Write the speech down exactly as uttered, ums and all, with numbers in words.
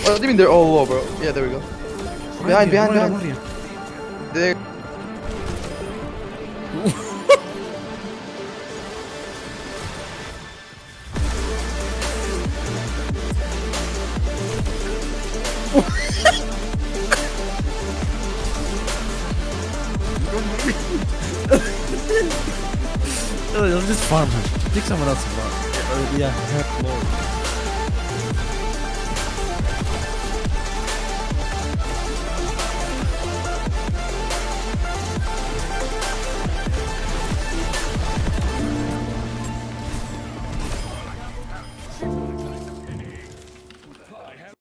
What do you mean they're all low, bro? Yeah, there we go. Behind, behind, Where, behind. where? There. Oh, just farm him. Pick someone else to farm. Uh, yeah, heck, lord.